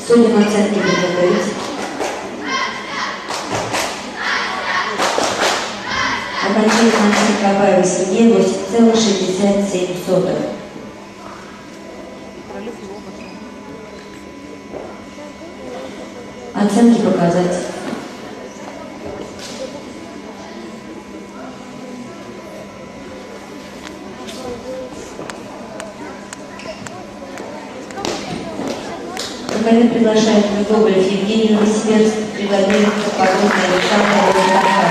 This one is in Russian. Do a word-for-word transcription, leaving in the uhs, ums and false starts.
Судим оценки приготовить. Окончательно оценка Абаевой Сергея восемь целых шестьдесят семь сотых. Оценки показать. Приглашает Гоголев Евгений Новосибирск, приготовить подробное решение.